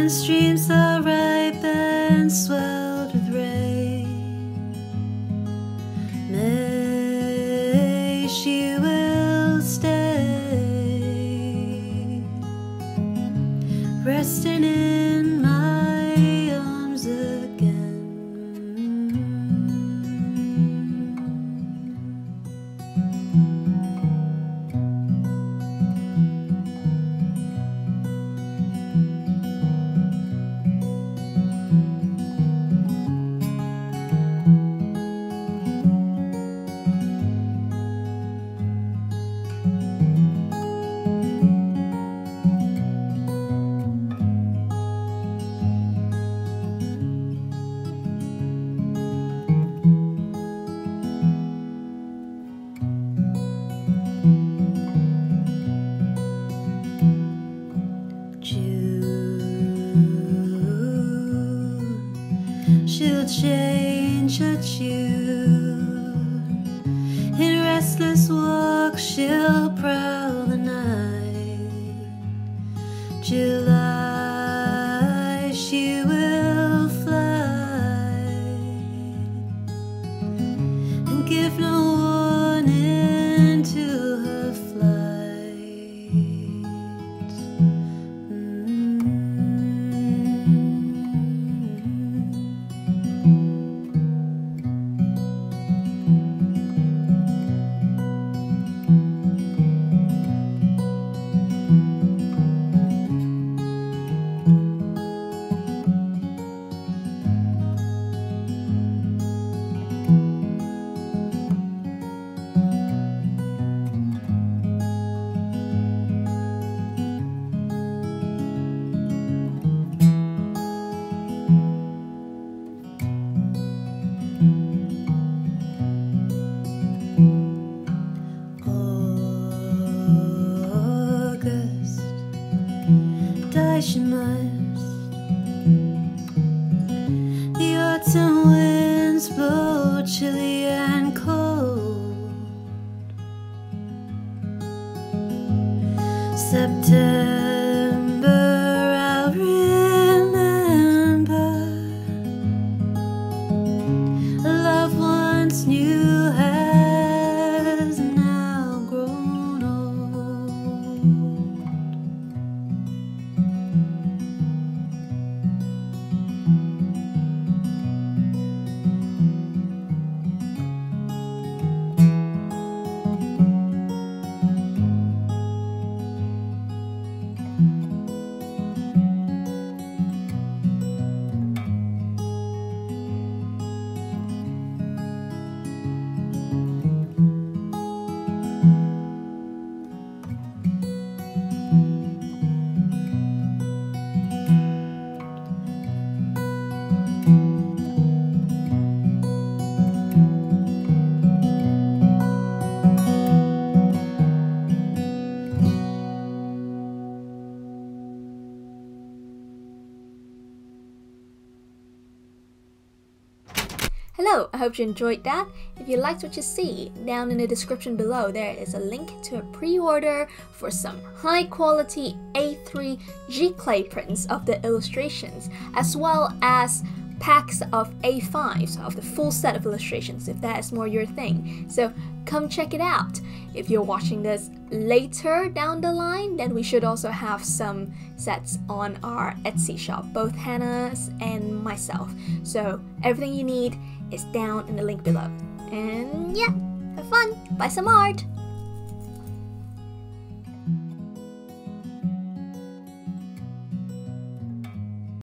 and streams are ripe and swelled with rain. May she will stay, resting in my arms again. She'll change her tune. In restless walks she'll prowl the night. July she will fly and give no warning to her flight. She must. The autumn winds blow chilly and cold. September I'll remember. A love once new has now grown old. Hello, I hope you enjoyed that. If you liked what you see, down in the description below there is a link to a pre-order for some high quality A3 Giclée prints of the illustrations, as well as packs of A5s of the full set of illustrations if that is more your thing. So come check it out. If you're watching this later down the line, then we should also have some sets on our Etsy shop, both Hannah's and myself. So everything you need is down in the link below. And yeah, have fun, buy some art!